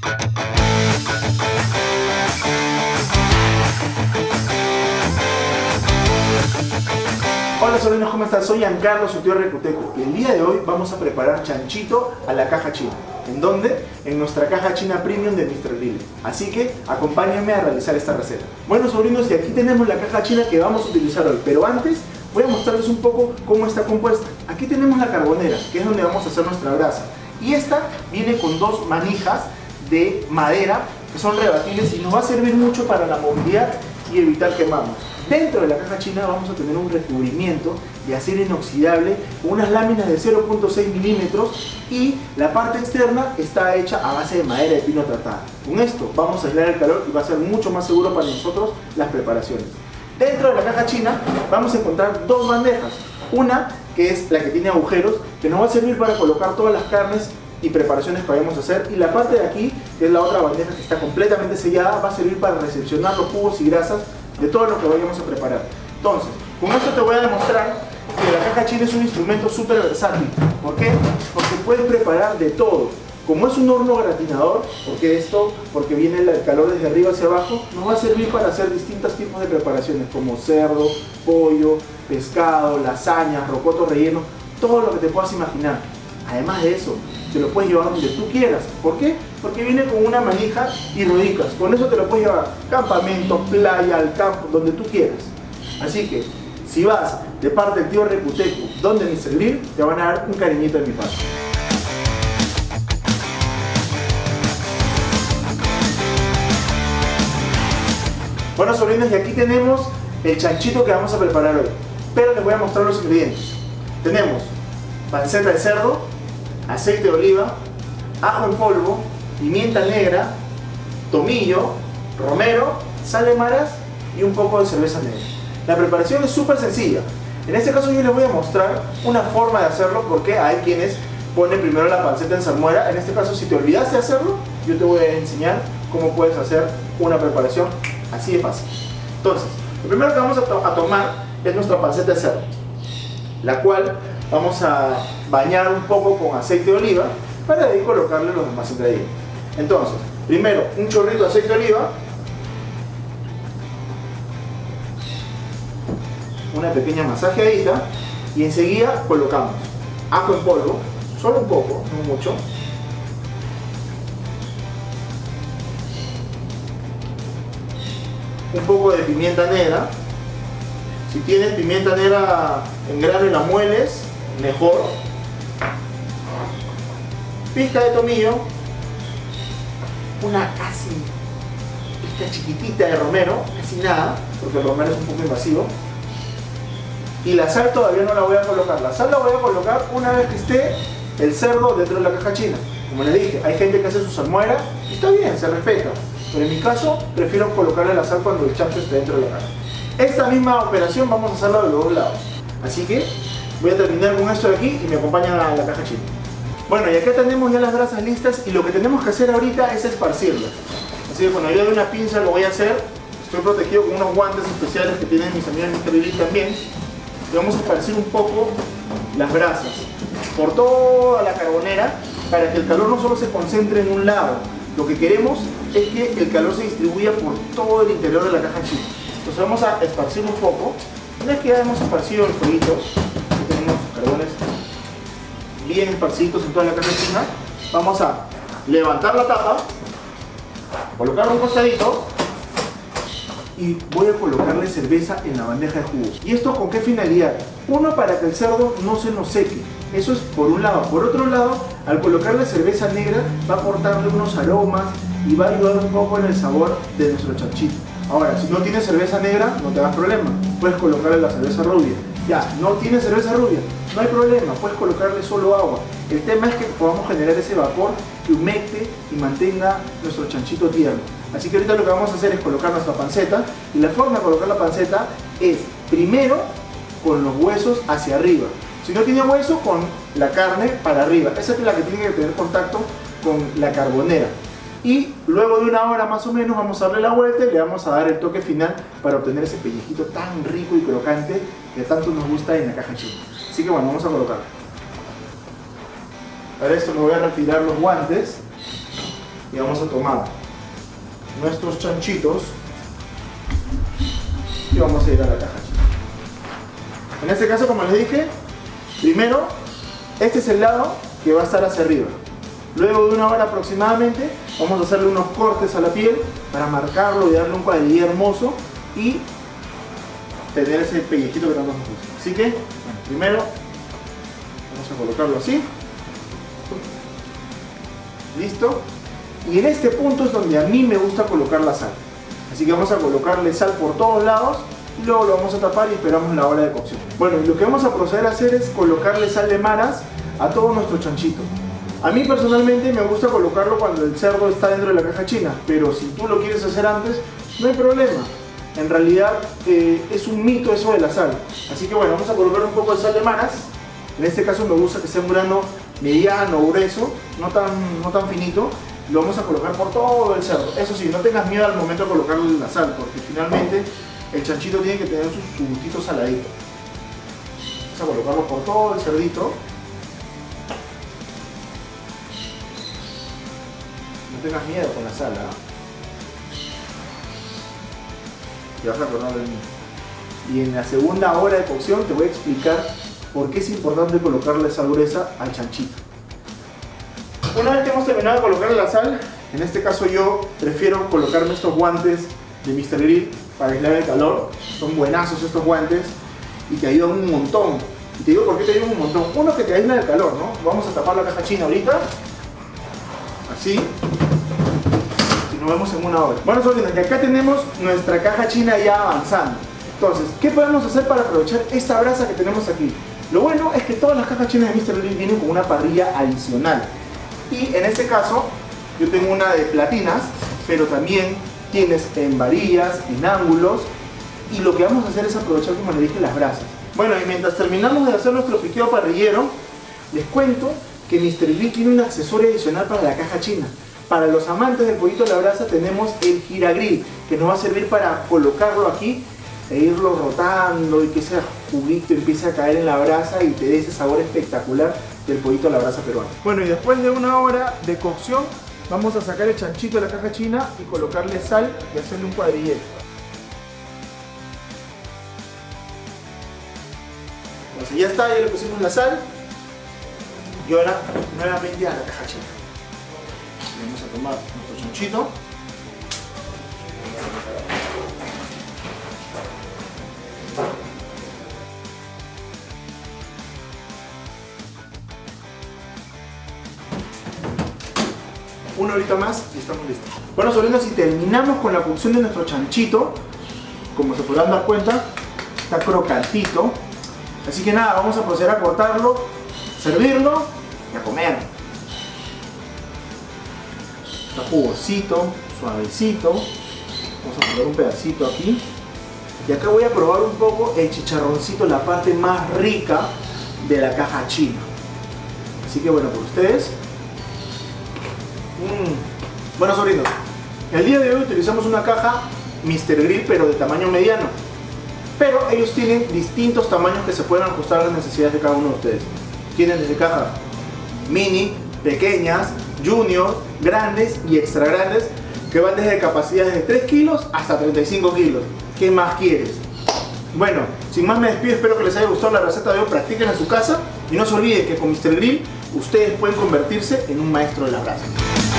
Hola sobrinos, ¿cómo están? Soy Giancarlo, su tío Recuteco, y el día de hoy vamos a preparar chanchito a la caja china. ¿En dónde? En nuestra caja china premium de Mr. Grill. Así que acompáñenme a realizar esta receta. Bueno sobrinos, y aquí tenemos la caja china que vamos a utilizar hoy, pero antes voy a mostrarles un poco cómo está compuesta. Aquí tenemos la carbonera, que es donde vamos a hacer nuestra grasa, y esta viene con dos manijas de madera que son rebatibles y nos va a servir mucho para la movilidad y evitar quemarnos. Dentro de la caja china vamos a tener un recubrimiento de acero inoxidable con unas láminas de 0.6 milímetros y la parte externa está hecha a base de madera de pino tratada. Con esto vamos a aislar el calor y va a ser mucho más seguro para nosotros las preparaciones. Dentro de la caja china vamos a encontrar dos bandejas. Una que es la que tiene agujeros, que nos va a servir para colocar todas las carnes y preparaciones que vayamos a hacer, y la parte de aquí, que es la otra bandeja que está completamente sellada, va a servir para recepcionar los jugos y grasas de todo lo que vayamos a preparar. Entonces, con esto te voy a demostrar que la caja china es un instrumento súper versátil. ¿Por qué? Porque puedes preparar de todo. Como es un horno gratinador, porque viene el calor desde arriba hacia abajo, nos va a servir para hacer distintos tipos de preparaciones como cerdo, pollo, pescado, lasañas, rocoto relleno, todo lo que te puedas imaginar. Además de eso, te lo puedes llevar donde tú quieras. ¿Por qué? Porque viene con una manija y ruedicas. Con eso te lo puedes llevar campamento, playa, al campo, donde tú quieras. Así que, si vas de parte del tío Recuteco, donde Mr. Grill, te van a dar un cariñito de mi parte. Bueno sobrinos, y aquí tenemos el chanchito que vamos a preparar hoy. Pero les voy a mostrar los ingredientes. Tenemos panceta de cerdo, aceite de oliva, ajo en polvo, pimienta negra, tomillo, romero, sal de maras y un poco de cerveza negra. La preparación es súper sencilla. En este caso yo les voy a mostrar una forma de hacerlo, porque hay quienes ponen primero la panceta en salmuera. En este caso, si te olvidaste de hacerlo, yo te voy a enseñar cómo puedes hacer una preparación así de fácil. Entonces, lo primero que vamos a tomar es nuestra panceta de cerdo, la cual vamos a bañar un poco con aceite de oliva para de ahí colocarle los demás ingredientes. Entonces, primero un chorrito de aceite de oliva, una pequeña masajeadita, y enseguida colocamos ajo en polvo, solo un poco, no mucho, un poco de pimienta negra. Si tienes pimienta negra en grano y la mueles, mejor. Pizca de tomillo, una casi pizca chiquitita de romero, casi nada, porque el romero es un poco invasivo. Y la sal todavía no la voy a colocar. La sal la voy a colocar una vez que esté el cerdo dentro de la caja china. Como les dije, hay gente que hace su salmuera y está bien, se respeta. Pero en mi caso, prefiero colocarle la sal cuando el chancho esté dentro de la caja. Esta misma operación vamos a hacerla de los dos lados. Así que voy a terminar con esto de aquí y me acompañan a la caja china. Bueno, y acá tenemos ya las grasas listas, y lo que tenemos que hacer ahorita es esparcirlas. Así que bueno, yo de una pinza lo voy a hacer. Estoy protegido con unos guantes especiales que tienen mis amigos en Mr. Grill también. Y vamos a esparcir un poco las grasas por toda la carbonera, para que el calor no solo se concentre en un lado. Lo que queremos es que el calor se distribuya por todo el interior de la caja china. Entonces vamos a esparcir un poco. Una vez que ya hemos esparcido el fueguito, aquí tenemos carbones bien esparcidos en toda la caja china, vamos a levantar la tapa, colocar un costadito y voy a colocarle cerveza en la bandeja de jugo. ¿Y esto con qué finalidad? Uno, para que el cerdo no se nos seque. Eso es por un lado. Por otro lado, al colocarle cerveza negra va a aportarle unos aromas y va a ayudar un poco en el sabor de nuestro chanchito. Ahora, si no tienes cerveza negra, no te hagas problema, puedes colocarle la cerveza rubia. Ya, no tienes cerveza rubia, no hay problema, puedes colocarle solo agua. El tema es que podamos generar ese vapor que humecte y mantenga nuestro chanchito tierno. Así que ahorita lo que vamos a hacer es colocar nuestra panceta, y la forma de colocar la panceta es primero con los huesos hacia arriba. Si no tiene hueso, con la carne para arriba. Esa es la que tiene que tener contacto con la carbonera. Y luego de una hora más o menos vamos a darle la vuelta y le vamos a dar el toque final para obtener ese pellejito tan rico y crocante que tanto nos gusta en la caja china. Así que bueno, vamos a colocarlo. Para esto me voy a retirar los guantes y vamos a tomar nuestros chanchitos y vamos a ir a la caja china. En este caso, como les dije, primero este es el lado que va a estar hacia arriba. Luego de 1 hora aproximadamente vamos a hacerle unos cortes a la piel para marcarlo y darle un cuadrillé hermoso y tener ese pellejito que tanto nos gusta. Así que, bueno, primero vamos a colocarlo así. Listo. Y en este punto es donde a mí me gusta colocar la sal. Así que vamos a colocarle sal por todos lados y luego lo vamos a tapar y esperamos la hora de cocción. Bueno, y lo que vamos a proceder a hacer es colocarle sal de maras a todo nuestro chanchito. A mí personalmente me gusta colocarlo cuando el cerdo está dentro de la caja china, pero si tú lo quieres hacer antes, no hay problema. En realidad es un mito eso de la sal. Así que bueno, vamos a colocar un poco de sal de maras. En este caso me gusta que sea un grano mediano o grueso, no tan finito. Lo vamos a colocar por todo el cerdo. Eso sí, no tengas miedo al momento de colocarle la sal, porque finalmente el chanchito tiene que tener su gustito saladito. Vamos a colocarlo por todo el cerdito. No tengas miedo con la sal, ¿eh? Te vas a acordar de mí. Y en la segunda hora de cocción te voy a explicar por qué es importante colocarle sal gruesa al chanchito. Una vez que hemos terminado de colocarle la sal, en este caso yo prefiero colocarme estos guantes de Mr. Grill para aislar el calor. Son buenazos estos guantes y te ayudan un montón. Y te digo por qué te ayudan un montón. Uno, que te aísla el calor, ¿no? Vamos a tapar la caja china ahorita. Así. Nos vemos en 1 hora. Bueno, sobrinos, que acá tenemos nuestra caja china ya avanzando. Entonces, ¿qué podemos hacer para aprovechar esta brasa que tenemos aquí? Lo bueno es que todas las cajas chinas de Mr. Grill vienen con una parrilla adicional. Y en este caso, yo tengo una de platinas, pero también tienes en varillas, en ángulos. Y lo que vamos a hacer es aprovechar, como les dije, las brasas. Bueno, y mientras terminamos de hacer nuestro piqueo parrillero, les cuento que Mr. Grill tiene un accesorio adicional para la caja china. Para los amantes del pollito a la brasa tenemos el giragrill, que nos va a servir para colocarlo aquí e irlo rotando y que ese juguito empiece a caer en la brasa y te dé ese sabor espectacular del pollito a la brasa peruano. Bueno, y después de 1 hora de cocción vamos a sacar el chanchito de la caja china y colocarle sal y hacerle un cuadrillete. Entonces ya está, ya le pusimos la sal y ahora nuevamente a la caja china. Vamos a tomar nuestro chanchito. Una horita más y estamos listos. Bueno, sobrinos, y terminamos con la cocción de nuestro chanchito. Como se podrán dar cuenta, está crocantito. Así que nada, vamos a proceder a cortarlo, servirlo y a comer. Está jugosito, suavecito. Vamos a poner un pedacito aquí. Y acá voy a probar un poco el chicharroncito, la parte más rica de la caja china. Así que bueno, por ustedes. Bueno, sobrinos, el día de hoy utilizamos una caja Mr. Grill, pero de tamaño mediano. Pero ellos tienen distintos tamaños que se pueden ajustar a las necesidades de cada uno de ustedes. Tienen desde cajas mini, pequeñas, junior, grandes y extra grandes, que van desde capacidades de 3 kilos hasta 35 kilos. ¿Qué más quieres? Bueno, sin más me despido, espero que les haya gustado la receta de hoy, practiquen en su casa y no se olviden que con Mr. Grill ustedes pueden convertirse en un maestro de la brasa.